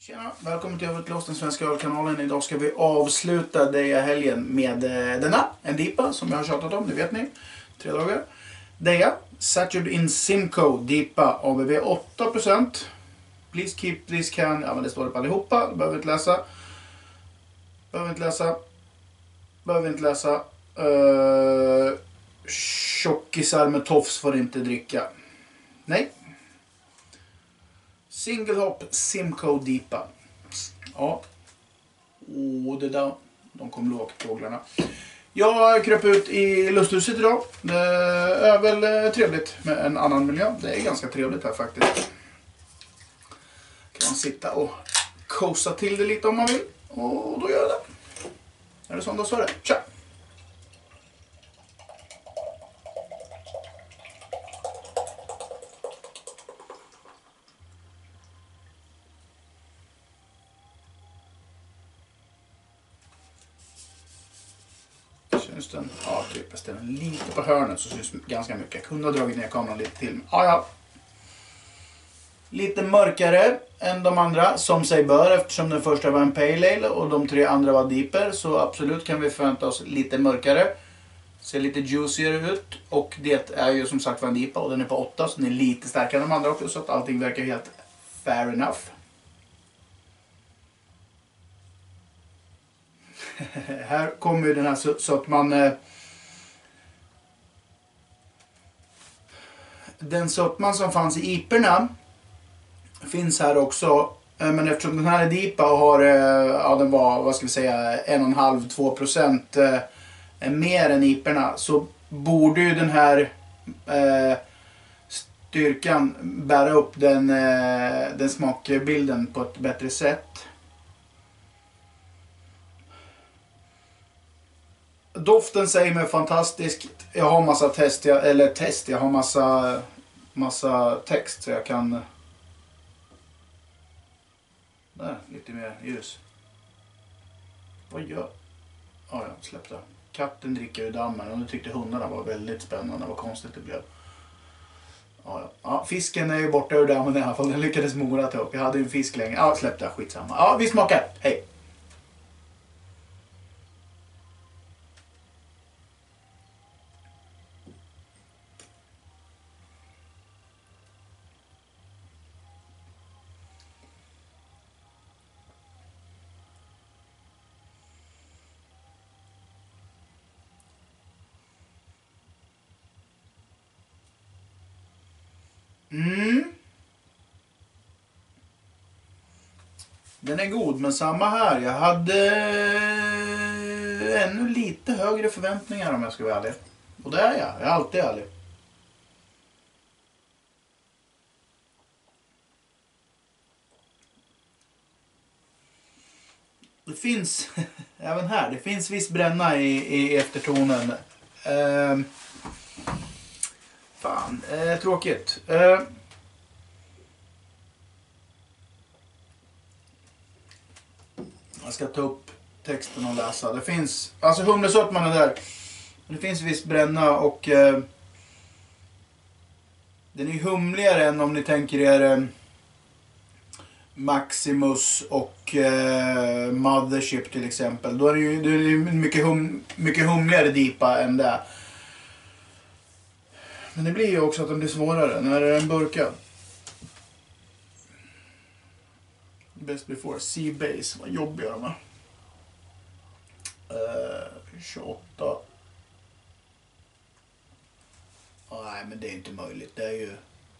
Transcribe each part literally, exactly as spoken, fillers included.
Tjena, välkommen till Överklåst, den svenska ölkanalen. Idag ska vi avsluta Deja helgen med eh, denna, en D I P A som jag har tjatat om, det vet ni. Tre dagar. Deja, Satured in Simcoe D I P A, A B V åtta procent. Please keep this can, ja men det står det på allihopa, det behöver inte läsa. Behöver inte läsa. Behöver inte läsa. Uh, tjockisar med tofs får inte dricka. Nej. Single Hop Simcoe D I P A. Ja. Åh, det där. De kom lågt, fåglarna. Jag kröp ut i lusthuset idag. Det är väl trevligt med en annan miljö. Det är ganska trevligt här faktiskt. Kan man sitta och kosa till det lite om man vill. Och då gör jag det. Är det som då så är det. Tja! Syns den? Ja, typ. Jag ställer den lite på hörnet så syns ganska mycket. Jag kunde ha dragit ner kameran lite till. Ja, ja. Lite mörkare än de andra, som sig bör, eftersom den första var en Pale Ale och de tre andra var D I P A. Så absolut kan vi förvänta oss lite mörkare. Ser lite juicier ut. Och det är ju som sagt var en D I P A och den är på åtta, så den är lite starkare än de andra också. Så att allting verkar helt fair enough. Här kommer ju den här så, så att man eh, den sötman som fanns i I P Erna finns här också, eh, men eftersom den här är D I P A och har eh, ja, den var, vad ska vi säga, en komma fem till två procent eh, mer än I P Erna, så borde ju den här eh, styrkan bära upp den, eh, den smakbilden på ett bättre sätt. Doften säger mig fantastiskt. Jag har massa test, jag, eller test, jag har massa, massa text så jag kan... Där, lite mer ljus. Vad gör... Ja, jag släppte. Katten dricker ur dammen och nu tyckte hundarna var väldigt spännande. Vad konstigt det blev. Ja, ja. Ja, fisken är ju borta ur dammen i alla fall. Den lyckades mora ta upp. Jag hade en fisk länge. Ja, släppte. Skitsamma. Ja, vi smakar. Hej! Mm. Den är god, men samma här. Jag hade ännu lite högre förväntningar om jag ska vara ärlig. Och det är jag. Jag är alltid ärlig. Det finns, även här, det finns viss bränna i, i eftertonen. Uh, fan, uh, tråkigt. Uh, jag ska ta upp texten och läsa. Det finns, alltså humlesötman är där. Det finns viss bränna och uh, den är humligare än om ni tänker er uh, Maximus och eh, Mothership till exempel. Då är det ju, det är ju mycket, hum, mycket humligare D I P A än det. Men det blir ju också att den blir svårare när det är en burkad. Best before Sea-Base, vad jobbiga de är. Uh, tjugoåtta. Oh, nej, men det är inte möjligt. Det är ju...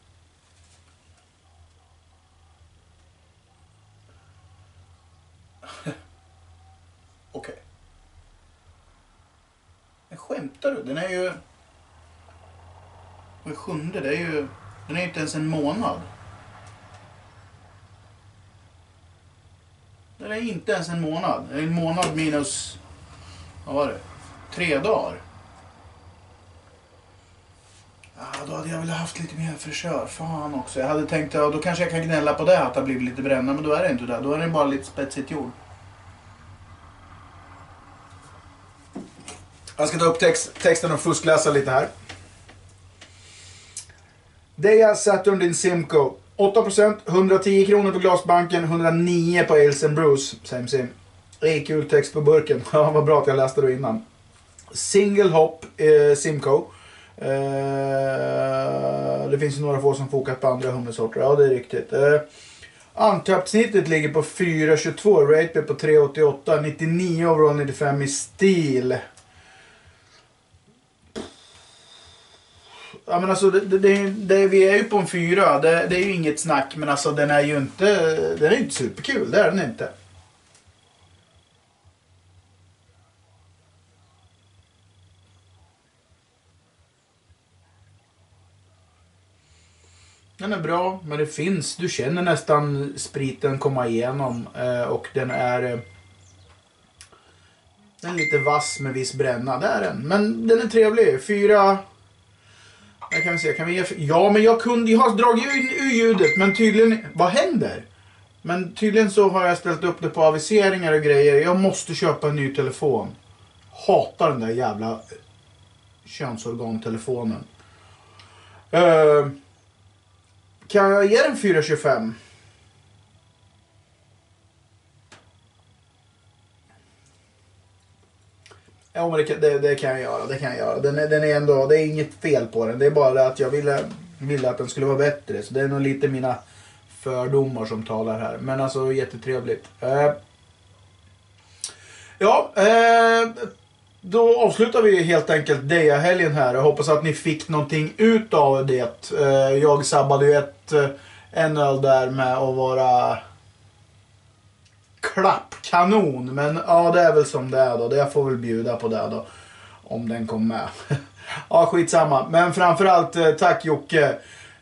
Okej. Okay. Men skämtar du? Den är ju... Vad är sjunde? Det är ju... Den är inte ens en månad. Den är inte ens en månad. Det är en månad minus... Vad var det? Tre dagar. Ja, då hade jag väl haft lite mer fräschör. Fan också. Jag hade tänkt att då kanske jag kan gnälla på det att det har blivit lite bränna. Men då är det inte det. Då är det bara lite spetsigt jord. Jag ska ta upp text, texten och fuskläsa lite här. Deja Satured in Simcoe. åtta procent, hundratio kronor på glasbanken, hundranio på Ales and Brews. Same same. Det är kul text på burken. Ja, vad bra att jag läste det innan. Single Hop eh, Simcoe. Eh, det finns ju några få som fokat på andra humlesorter. Ja, det är riktigt. Eh, Untapped-snittet ligger på fyra tjugotvå. Rate på tre åttioåtta. nittionio overall, nittiofem i stil. Ja, men alltså, det, det, det, vi är ju på en fyra. Det, det är ju inget snack. Men alltså, den är ju inte, den är inte superkul. Det är den inte. Den är bra, men det finns. Du känner nästan spriten komma igenom. Eh, och den är... Eh, den är lite vass med viss bränna. Det är den. Men den är trevlig. Fyra... Jag kan vi se. Kan vi ge... Ja, men jag kunde... Jag har dragit ur ljudet. Men tydligen... Vad händer? Men tydligen så har jag ställt upp det på aviseringar och grejer. Jag måste köpa en ny telefon. Hatar den där jävla könsorgantelefonen. Eh... Kan jag ge den fyra tjugofem? Ja, men det, det, det kan jag göra. Det kan jag göra. Den är, den är ändå, det är inget fel på den. Det är bara att jag ville, ville att den skulle vara bättre. Så det är nog lite mina fördomar som talar här. Men alltså jättetrevligt. Eh, ja, eh, då avslutar vi helt enkelt Deja-helgen här. Jag hoppas att ni fick någonting ut av det. Jag sabbade ju ett, en öl där med att vara klappkanon. Men ja, det är väl som det är då. Det jag får väl bjuda på det då. Om den kommer med. Ja, skitsamma. Men framförallt tack Jocke.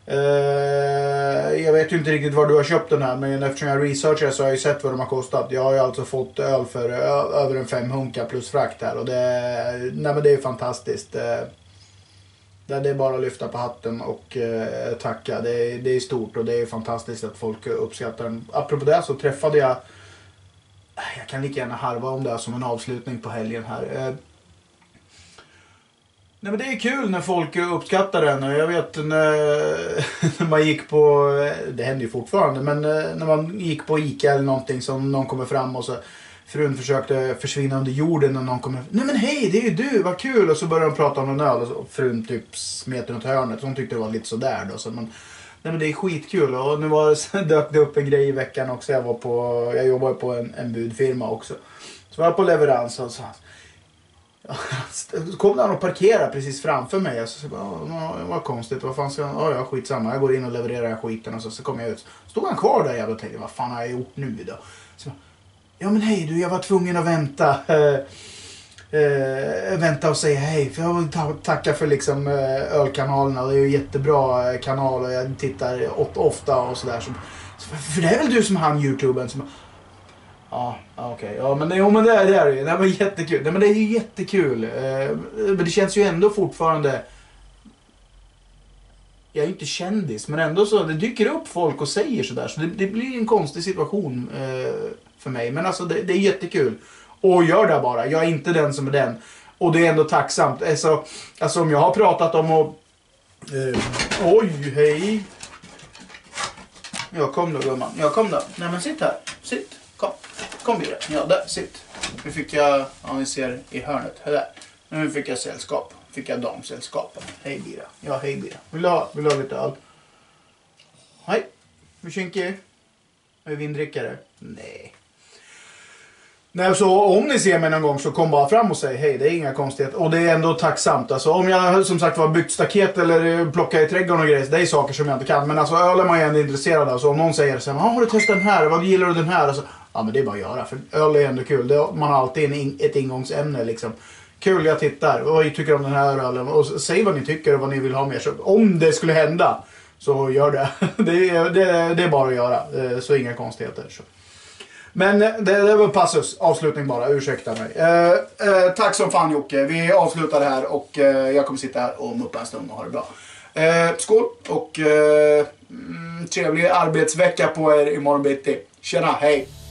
Jag vet ju inte riktigt var du har köpt den här. Men eftersom jag researchar så har jag ju sett vad de har kostat. Jag har ju alltså fått öl för över en fem hunka plus frakt här. Och det, nej men det är fantastiskt. Det, det är bara att lyfta på hatten och eh, tacka. Det är, det är stort och det är fantastiskt att folk uppskattar den. Apropå det så träffade jag... Jag kan lika gärna harva om det som en avslutning på helgen här. Eh, Nej, men det är kul när folk uppskattar den. Jag vet när, när man gick på, det händer ju fortfarande, men när man gick på Ica eller någonting som någon kommer fram och så frun försökte försvinna under jorden och någon kommer, nej men hej, det är ju du, vad kul, och så började de prata om någon öl och frun typ smet runt hörnet, så hon tyckte det var lite sådär då, så men, nej men det är skitkul. Och nu var, dök det upp en grej i veckan också. Jag var på, jag jobbar på en, en budfirma också, så var jag på leverans och så så kom han och parkerade precis framför mig. Och så så bara, vad konstigt, vad fan ska jag, ja skitsamma, jag går in och levererar skiten. Och så, så kom jag ut, stod han kvar där, jag tänkte, vad fan har jag gjort nu idag? Så, ja men hej du, jag var tvungen att vänta äh, äh, vänta och säga hej, för jag vill ta, tacka för liksom äh, ölkanalerna. Det är ju jättebra kanal och jag tittar ofta och sådär, så, så, för det är väl du som han YouTubern som... Ja, okej. Okay. Ja, men, jo, men det, är, det är ju. Det var jättekul. Nej, men det är ju jättekul. Eh, men det känns ju ändå fortfarande... Jag är ju inte kändis, men ändå så... Det dyker upp folk och säger sådär. Så det, det blir en konstig situation eh, för mig. Men alltså, det, det är jättekul. Och gör det bara. Jag är inte den som är den. Och det är ändå tacksamt. Alltså, alltså om jag har pratat om att... Eh, oj, hej. Jag kom då, gumman. Jag kom då. Nej, men sitt här. Sitt. Kom. Kom vidare. Ja, där, sitt. Nu fick jag, ja ni ser i hörnet, där. Nu fick jag sällskap. Fick jag damsällskap. Hej Bira. Ja, hej Bira. Vill du ha, vill du ha lite öl? Hej. Hur känker du? Är du vindrickare? Nej. Nej, så om ni ser mig någon gång så kom bara fram och säg hej, det är inga konstigheter. Och det är ändå tacksamt. Alltså om jag som sagt var byggt staket eller plockat i trädgården och grejer, det är saker som jag inte kan. Men alltså öl är man ju ändå intresserad av. Så om någon säger så här, har du testat den här? Vad gillar du den här? Alltså, ja men det är bara att göra, för öl är ändå kul. Det, man har alltid en, ett ingångsämne liksom. Kul, jag tittar. Vad tycker du om den här ölen? Och säg vad ni tycker och vad ni vill ha mer. Så om det skulle hända så gör det. Det är, det, det är bara att göra. Så inga konstigheter. Så. Men det, det var passus, avslutning bara, ursäkta mig. Eh, eh, tack som fan Jocke, vi avslutar det här och eh, jag kommer sitta här och muppa en stund och ha det bra. Eh, skål och eh, trevlig arbetsvecka på er imorgon bitti. Tjena, hej!